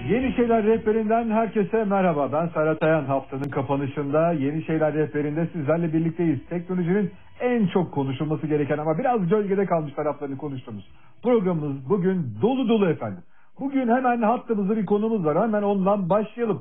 Yeni Şeyler Rehberinden herkese merhaba. Ben Serhat Ayan. Haftanın kapanışında Yeni Şeyler Rehberi'nde sizlerle birlikteyiz. Teknolojinin en çok konuşulması gereken ama biraz gölgede kalmış taraflarını konuştuğumuz programımız bugün dolu dolu efendim. Bugün hemen hattımızda bir konumuz var. Hemen ondan başlayalım.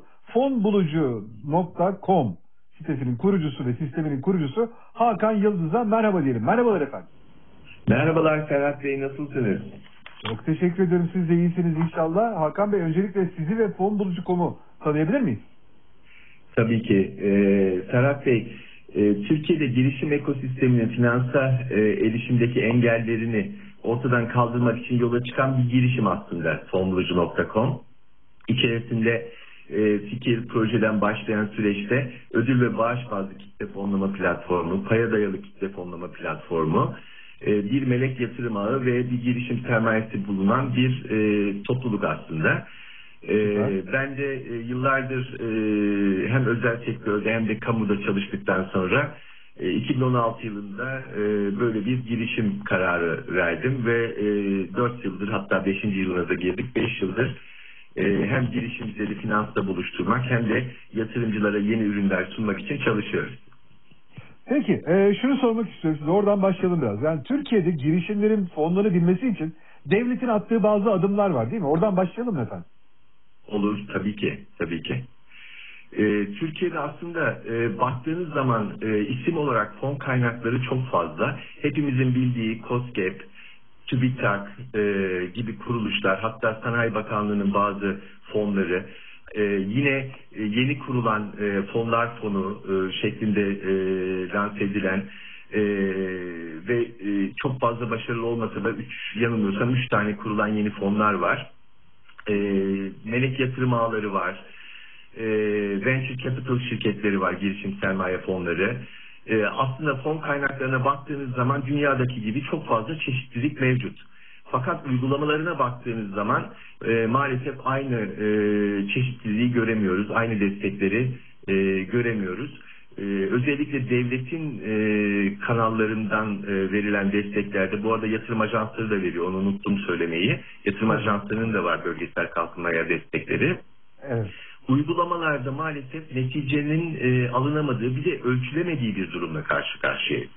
Fonbulucu.com sitesinin kurucusu ve sisteminin kurucusu Hakan Yıldız'a merhaba diyelim. Merhabalar efendim. Merhabalar Serhat Bey, nasılsınız? Çok teşekkür ederim. Siz de iyisiniz inşallah. Hakan Bey, öncelikle sizi ve Fonbulucu.com'u tanıyabilir miyiz? Tabii ki. Serhat Bey, Türkiye'de girişim ekosisteminin finansa erişimdeki engellerini ortadan kaldırmak için yola çıkan bir girişim aslında fonbulucu.com. İçerisinde fikir, projeden başlayan süreçte ödül ve bağış bazlı kitle fonlama platformu, paya dayalı kitle fonlama platformu, bir melek yatırım ağı ve bir girişim sermayesi bulunan bir topluluk aslında. Ben de yıllardır hem özel sektörde hem de kamuda çalıştıktan sonra 2016 yılında böyle bir girişim kararı verdim ve 4 yıldır, hatta 5. yılına da girdik, 5 yıldır hem girişimcileri finansla buluşturmak hem de yatırımcılara yeni ürünler sunmak için çalışıyoruz. Peki, şunu sormak istiyorum size. Oradan başlayalım biraz. Yani Türkiye'de girişimlerin fonlanabilmesi için devletin attığı bazı adımlar var, değil mi? Oradan başlayalım efendim. Olur, tabii ki, tabii ki. Türkiye'de aslında baktığınız zaman isim olarak fon kaynakları çok fazla. Hepimizin bildiği KOSGEB, TÜBİTAK gibi kuruluşlar, hatta Sanayi Bakanlığı'nın bazı fonları, yine yeni kurulan fonlar fonu şeklinde lanse edilen ve çok fazla başarılı olmasa da yanılmıyorsam 3 tane kurulan yeni fonlar var. Melek yatırım ağları var. Venture capital şirketleri var, girişim sermaye fonları. Aslında fon kaynaklarına baktığınız zaman dünyadaki gibi çok fazla çeşitlilik mevcut. Fakat uygulamalarına baktığınız zaman maalesef aynı çeşitliliği göremiyoruz, aynı destekleri göremiyoruz. Özellikle devletin kanallarından verilen desteklerde, bu arada yatırım ajansları da veriyor, onu unuttum söylemeyi. Yatırım ajanslarının da var bölgesel kalkınmaya destekleri. Evet. Uygulamalarda maalesef neticenin alınamadığı, bir de ölçülemediği bir durumla karşı karşıyayız.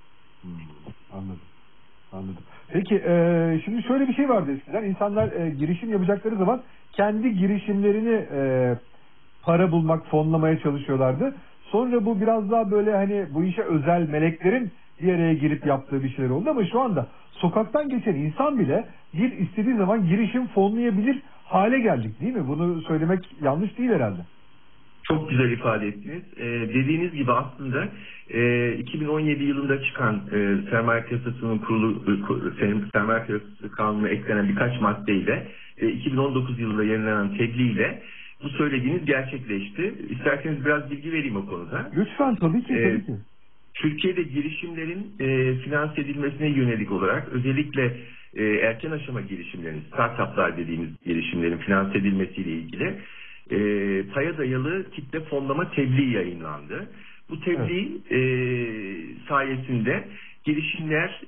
Anladım. Peki, şimdi şöyle bir şey vardı eskiden. İnsanlar girişim yapacakları zaman kendi girişimlerini para bulmak, fonlamaya çalışıyorlardı. Sonra bu biraz daha böyle hani bu işe özel meleklerin bir araya girip yaptığı bir şeyler oldu ama şu anda sokaktan geçen insan bile bir istediği zaman girişim fonlayabilir hale geldik, değil mi? Bunu söylemek yanlış değil herhalde. Çok güzel ifade ettiniz. Dediğiniz gibi aslında 2017 yılında çıkan sermaye piyasasının sermaye piyasası kanununa eklenen birkaç maddeyle 2019 yılında yayınlanan tebliğ bu söylediğiniz gerçekleşti. İsterseniz biraz bilgi vereyim o konuda. Lütfen, tabii ki. Türkiye'de girişimlerin finanse edilmesine yönelik olarak özellikle erken aşama girişimlerin, startuplar dediğimiz girişimlerin finanse edilmesiyle ilgili paya dayalı kitle fonlama tebliği yayınlandı. Bu tebliğ sayesinde girişimler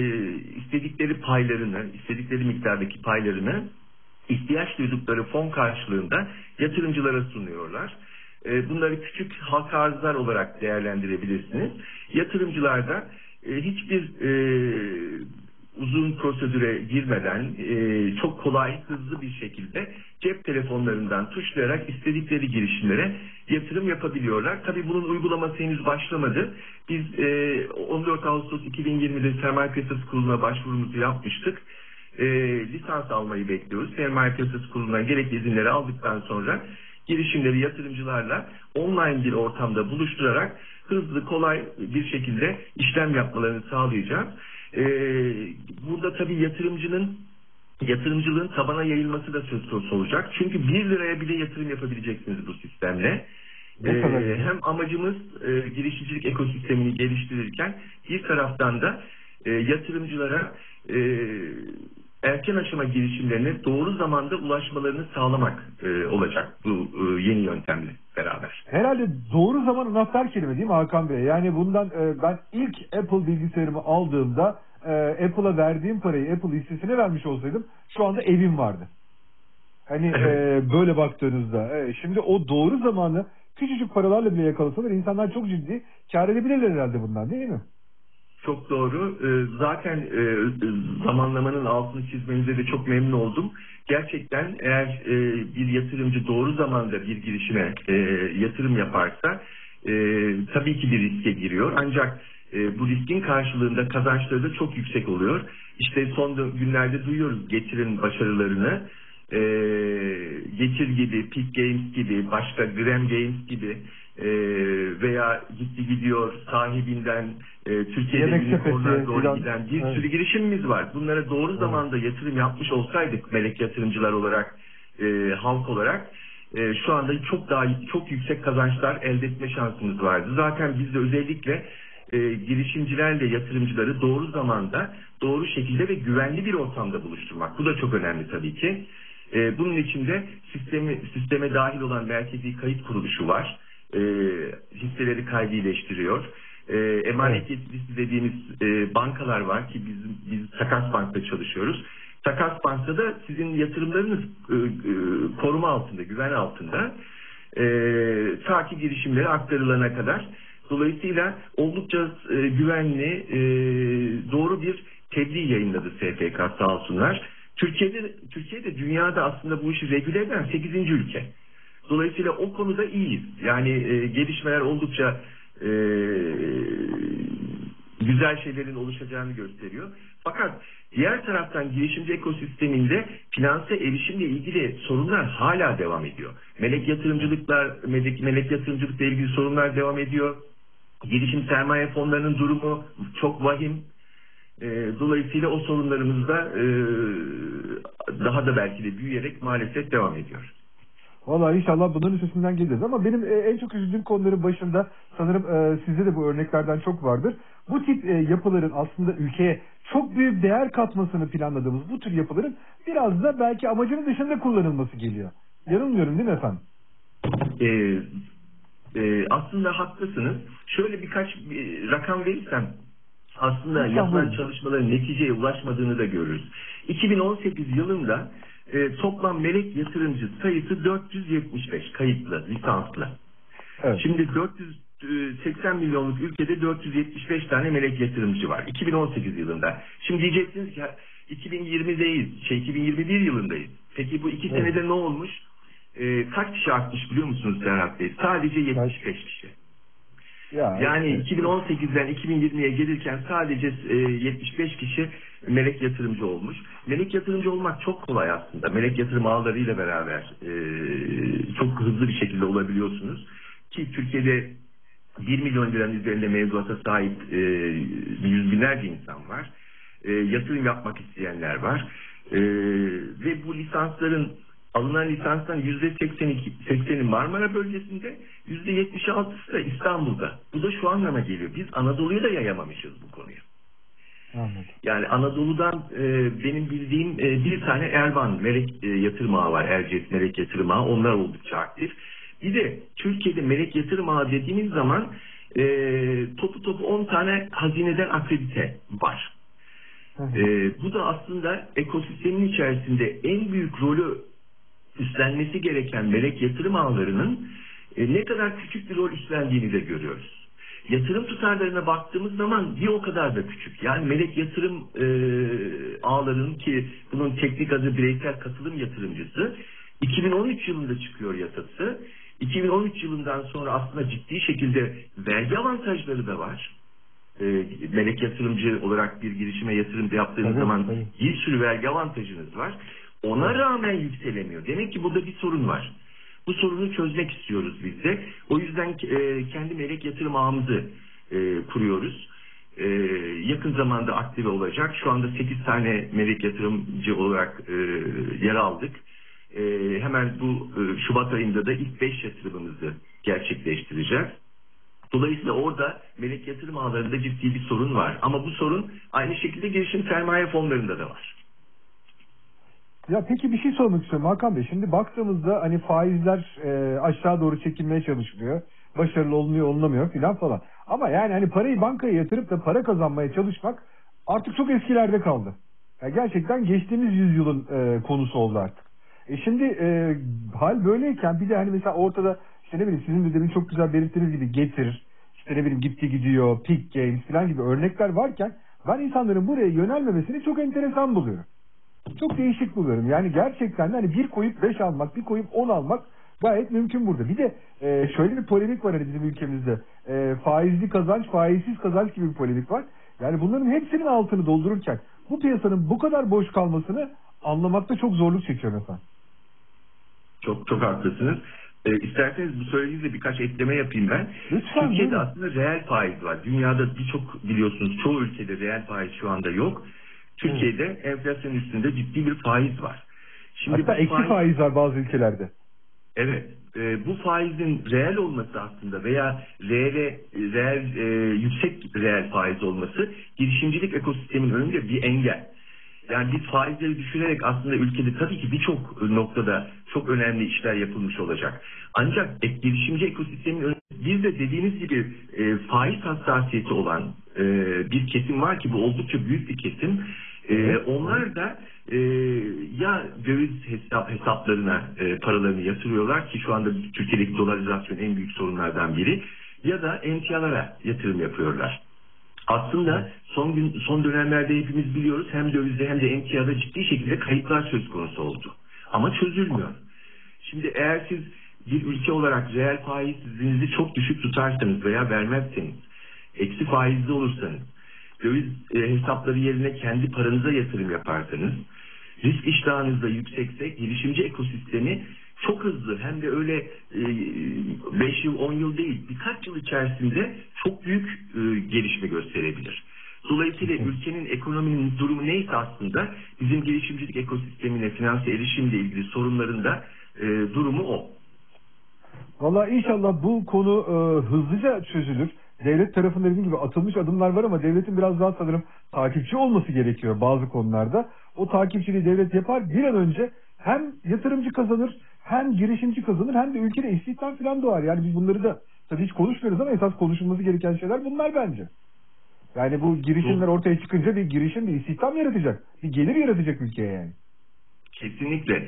istedikleri miktardaki paylarını ihtiyaç duydukları fon karşılığında yatırımcılara sunuyorlar. Bunları küçük halka arzlar olarak değerlendirebilirsiniz. Yatırımcılar da hiçbir uzun prosedüre girmeden çok kolay, hızlı bir şekilde cep telefonlarından tuşlayarak istedikleri girişimlere yatırım yapabiliyorlar. Tabii bunun uygulaması henüz başlamadı. Biz 14 Ağustos 2020'de Sermaye Piyasası Kurulu'na başvurumuzu yapmıştık. Lisans almayı bekliyoruz. Sermaye Piyasası Kurulu'ndan gerekli izinleri aldıktan sonra girişimleri yatırımcılarla online bir ortamda buluşturarak hızlı, kolay bir şekilde işlem yapmalarını sağlayacağız. Burada tabii yatırımcılığın tabana yayılması da söz konusu olacak. Çünkü 1 liraya bile yatırım yapabileceksiniz bu sistemle. Hem amacımız girişimcilik ekosistemini geliştirirken bir taraftan da yatırımcılara erken aşama girişimlerine doğru zamanda ulaşmalarını sağlamak olacak bu yeni yöntemle beraber. Herhalde doğru zaman anahtar kelime, değil mi Hakan Bey? Yani bundan ben ilk Apple bilgisayarımı aldığımda Apple'a verdiğim parayı Apple hissesine vermiş olsaydım şu anda evim vardı. Hani Evet. böyle baktığınızda. Şimdi o doğru zamanı küçücük paralarla bile yakalasalar insanlar çok ciddi kâr edebilirler herhalde bundan, değil mi? Çok doğru. Zaten zamanlamanın altını çizmenize de çok memnun oldum. Gerçekten eğer bir yatırımcı doğru zamanda bir girişime yatırım yaparsa tabii ki bir riske giriyor. Ancak bu riskin karşılığında kazançları da çok yüksek oluyor. İşte son günlerde duyuyoruz Getir'in başarılarını. Getir gibi, Peak Games gibi, başka Gram Games gibi veya gidiyor sahibinden Türkiye'de Yemek unicornlar sepeti doğru filan. giden bir Evet. sürü girişimimiz var. Bunlara doğru Evet. zamanda yatırım yapmış olsaydık melek yatırımcılar olarak, halk olarak şu anda çok yüksek kazançlar elde etme şansımız vardı. Zaten biz de özellikle girişimcilerle yatırımcıları doğru zamanda, doğru şekilde ve güvenli bir ortamda buluşturmak. Bu da çok önemli tabii ki. Bunun için de sisteme dahil olan merkezi kayıt kuruluşu var. Hisseleri kaydileştiriyor. Emanet yetkilisi dediğimiz bankalar var ki biz Takas Bank'ta çalışıyoruz. Takas Bank'ta da sizin yatırımlarınız koruma altında, güven altında. Ta ki girişimlere aktarılana kadar. Dolayısıyla oldukça güvenli, doğru bir tebliğ yayınladı SPK, sağ olsunlar. Türkiye'de dünyada aslında bu işi regüle eden 8. ülke. Dolayısıyla o konuda iyiyiz. Yani gelişmeler oldukça güzel şeylerin oluşacağını gösteriyor. Fakat diğer taraftan girişimci ekosisteminde finanse erişimle ilgili sorunlar hala devam ediyor. Melek yatırımcılıkla ilgili sorunlar devam ediyor. Girişim sermaye fonlarının durumu çok vahim. Dolayısıyla o sorunlarımız da daha da belki de büyüyerek maalesef devam ediyor. Vallahi inşallah bunların üstesinden geleceğiz ama benim en çok üzüldüğüm konuların başında sanırım sizde de bu örneklerden çok vardır. Bu tip yapıların aslında ülkeye çok büyük değer katmasını planladığımız bu tür yapıların biraz da belki amacının dışında kullanılması geliyor. Yanılmıyorum değil mi efendim? Aslında haklısınız. Şöyle birkaç rakam verirsem aslında Lütfen yapılan buyurun. çalışmaların neticeye ulaşmadığını da görürüz. 2018 yılında toplam melek yatırımcı sayısı 475 kayıtlı, lisanslı. Evet. Şimdi 480 milyonluk ülkede 475 tane melek yatırımcı var. 2018 yılında. Şimdi diyeceksiniz ki 2020'deyiz, 2021 yılındayız. Peki bu 2 senede ne olmuş? Kaç kişi artmış biliyor musunuz Serhat Bey? Sadece 75 kişi. Yani 2018'den 2020'ye gelirken sadece 75 kişi melek yatırımcı olmuş. Melek yatırımcı olmak çok kolay aslında. Melek yatırım ağlarıyla beraber çok hızlı bir şekilde olabiliyorsunuz. Ki Türkiye'de 1 milyon liranın üzerinde mevduata sahip yüz binlerce insan var. Yatırım yapmak isteyenler var. Ve bu lisansların alınan lisanstan %80'i Marmara bölgesinde, %76'sı da İstanbul'da. Bu da şu anlama geliyor. Biz Anadolu'ya da yayamamışız bu konuyu. Anladım. Yani Anadolu'dan benim bildiğim bir tane Erban Melek Yatırım Ağı var. Erciyes Melek Yatırım Ağı. Onlar oldukça aktif. Bir de Türkiye'de Melek Yatırım Ağı dediğimiz zaman topu 10 tane hazineden akredite var. Bu da aslında ekosistemin içerisinde en büyük rolü üstlenmesi gereken melek yatırım ağlarının ne kadar küçük bir rol üstlendiğini de görüyoruz. Yatırım tutarlarına baktığımız zaman bir o kadar da küçük. Yani melek yatırım ağlarının, ki bunun teknik adı bireysel katılım yatırımcısı, 2013 yılında çıkıyor yasası. 2013 yılından sonra aslında ciddi şekilde vergi avantajları da var. Melek yatırımcı olarak bir girişime yatırım yaptığınız zaman bir sürü vergi avantajınız var. Ona rağmen yükselemiyor. Demek ki burada bir sorun var. Bu sorunu çözmek istiyoruz biz de. O yüzden kendi melek yatırım ağımızı kuruyoruz. Yakın zamanda aktive olacak. Şu anda 8 tane melek yatırımcı olarak yer aldık. Hemen bu Şubat ayında da ilk 5 yatırımımızı gerçekleştireceğiz. Dolayısıyla orada melek yatırım ağlarında ciddi bir sorun var. Ama bu sorun aynı şekilde girişim sermaye fonlarında da var. Ya peki bir şey sormak istiyorum Hakan Bey. Şimdi baktığımızda hani faizler aşağı doğru çekilmeye çalışılıyor. Başarılı olunamıyor filan falan. Ama yani hani parayı bankaya yatırıp da para kazanmaya çalışmak artık çok eskilerde kaldı. Yani gerçekten geçtiğimiz yüzyılın konusu oldu artık. Şimdi hal böyleyken bir de hani mesela ortada işte ne bileyim sizin de demin çok güzel belirttiğiniz gibi Getir, işte ne bileyim Gitti Gidiyor, Peak Games falan gibi örnekler varken ben insanların buraya yönelmemesini çok enteresan buluyorum. Çok değişik buluyorum. Yani gerçekten de hani bir koyup 5 almak, bir koyup 10 almak gayet mümkün burada. Bir de şöyle bir polemik var hani bizim ülkemizde. Faizli kazanç, faizsiz kazanç gibi bir polemik var. Yani bunların hepsinin altını doldururken bu piyasanın bu kadar boş kalmasını anlamakta çok zorluk çekiyorum efendim. Çok çok haklısınız. İsterseniz bu söylediğinizde birkaç ekleme yapayım ben. Lütfen, Türkiye'de buyurun. aslında reel faiz var. Dünyada birçok biliyorsunuz çoğu ülkede reel faiz şu anda yok. Türkiye'de enflasyon üstünde ciddi bir faiz var. Şimdi Hatta bu eksi faiz var bazı ülkelerde. Evet, bu faizin reel olması aslında veya yüksek reel faiz olması girişimcilik ekosistemin önünde bir engel. Yani biz faizleri düşürerek aslında ülkede tabii ki birçok noktada çok önemli işler yapılmış olacak. Ancak girişimci ekosistemin önünde bir de dediğiniz gibi faiz hassasiyeti olan bir kesim var ki bu oldukça büyük bir kesim. Onlar da ya döviz hesaplarına paralarını yatırıyorlar ki şu anda Türkiye'deki dolarizasyon en büyük sorunlardan biri, ya da emtialara yatırım yapıyorlar. Aslında son dönemlerde hepimiz biliyoruz hem dövizde hem de emtiada ciddi şekilde kayıplar söz konusu oldu. Ama çözülmüyor. Şimdi eğer siz bir ülke olarak reel faizinizi çok düşük tutarsanız veya vermezseniz, eksi faizli olursanız, döviz hesapları yerine kendi paranıza yatırım yaparsanız, risk iştahınız da yüksekse girişimci ekosistemi çok hızlı hem de öyle 5 yıl 10 yıl değil birkaç yıl içerisinde çok büyük gelişme gösterebilir. Dolayısıyla ülkenin ekonominin durumu neyse aslında bizim girişimcilik ekosistemine finanse erişimle ilgili sorunların da durumu o. Vallahi inşallah bu konu hızlıca çözülür. Devlet tarafında dediğim gibi atılmış adımlar var ama devletin biraz daha sanırım takipçi olması gerekiyor bazı konularda. O takipçiliği devlet yapar, bir an önce hem yatırımcı kazanır, hem girişimci kazanır, hem de ülkede istihdam falan doğar. Yani biz bunları da tabii hiç konuşmuyoruz ama esas konuşulması gereken şeyler bunlar bence. Yani bu girişimler ortaya çıkınca bir girişim, bir istihdam yaratacak. Bir gelir yaratacak ülkeye yani. Kesinlikle.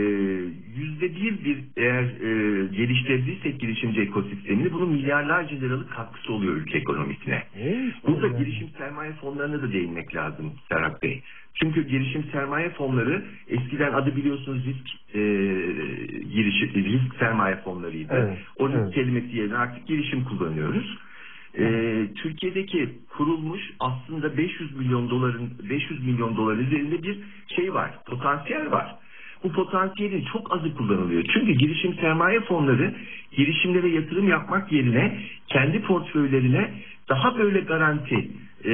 %1 eğer geliştirebilirsek girişimci ekosistemini bunun milyarlarca liralık katkısı oluyor ülke ekonomisine. Burada yani girişim sermaye fonlarına da değinmek lazım Serhat Bey. Çünkü girişim sermaye fonları eskiden adı biliyorsunuz risk sermaye fonlarıydı. Evet, O risk kelimesi yerine artık girişim kullanıyoruz. Türkiye'deki kurulmuş aslında 500 milyon dolar üzerinde bir şey var, potansiyel var. Bu potansiyelin çok azı kullanılıyor. Çünkü girişim sermaye fonları girişimlere yatırım yapmak yerine kendi portföylerine daha böyle garanti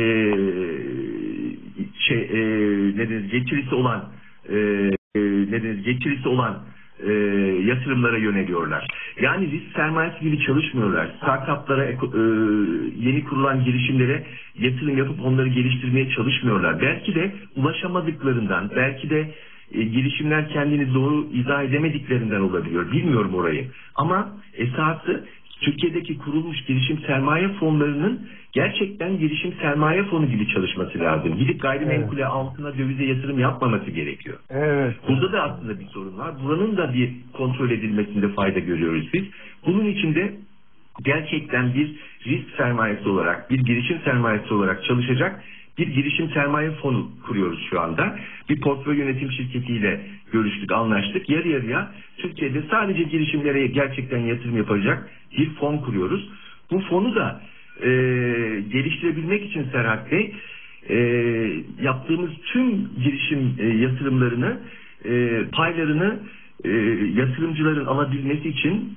getirisi olan yatırımlara yöneliyorlar. Yani risk sermayesi gibi çalışmıyorlar. Startuplara, yeni kurulan girişimlere yatırım yapıp onları geliştirmeye çalışmıyorlar. Belki de ulaşamadıklarından, belki de girişimler kendini doğru izah edemediklerinden olabiliyor. Bilmiyorum orayı. Ama esası Türkiye'deki kurulmuş girişim sermaye fonlarının gerçekten girişim sermaye fonu gibi çalışması lazım. Gidip gayrimenkule altına dövize yatırım yapmaması gerekiyor. Evet. Burada da aslında bir sorun var. Buranın da bir kontrol edilmesinde fayda görüyoruz biz. Bunun için de gerçekten bir risk sermayesi olarak, bir girişim sermayesi olarak çalışacak bir girişim sermaye fonu kuruyoruz şu anda. Bir portföy yönetim şirketiyle görüştük, anlaştık. Yarı yarıya Türkiye'de sadece girişimlere gerçekten yatırım yapacak bir fon kuruyoruz. Bu fonu da geliştirebilmek için Serhat Bey yaptığımız tüm girişim yatırımlarını, paylarını yatırımcıların alabilmesi için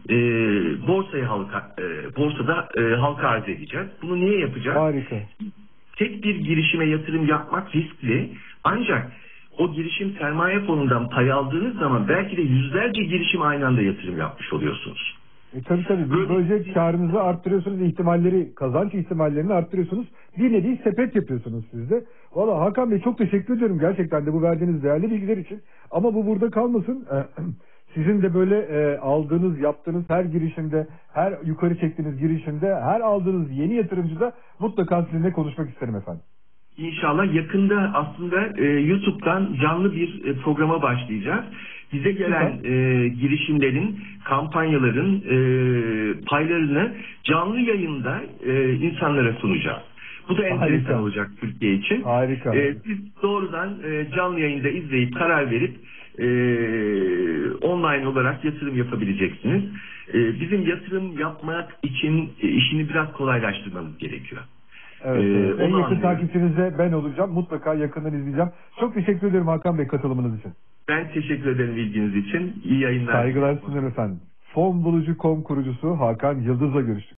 borsada halka arz edeceğiz. Bunu niye yapacağız? Harika. Tek bir girişime yatırım yapmak riskli. Ancak o girişim sermaye fonundan pay aldığınız zaman belki de yüzlerce girişim aynı anda yatırım yapmış oluyorsunuz. Tabii. Böylece karınızı arttırıyorsunuz, kazanç ihtimallerini arttırıyorsunuz. Bir nevi sepet yapıyorsunuz siz de. Valla Hakan Bey çok teşekkür ediyorum gerçekten de bu verdiğiniz değerli bilgiler için. Ama bu burada kalmasın. Sizin de böyle aldığınız, yaptığınız her girişimde, her yukarı çektiğiniz girişimde, her aldığınız yeni yatırımcıda mutlaka sizinle konuşmak isterim efendim. İnşallah yakında aslında YouTube'dan canlı bir programa başlayacağız. Bize gelen girişimlerin, kampanyaların paylarını canlı yayında insanlara sunacağız. Bu da enteresan olacak Türkiye için. Harika. Siz doğrudan canlı yayında izleyip karar verip online olarak yatırım yapabileceksiniz. Bizim yatırım yapmak için işini biraz kolaylaştırmamız gerekiyor. Evet. En yakın takipçinizde ben olacağım. Mutlaka yakından izleyeceğim. Çok teşekkür ederim Hakan Bey katılımınız için. Ben teşekkür ederim ilginiz için. İyi yayınlar. Saygılar sunuyorum efendim. Fonbulucu.com kurucusu Hakan Yıldız'la görüştük.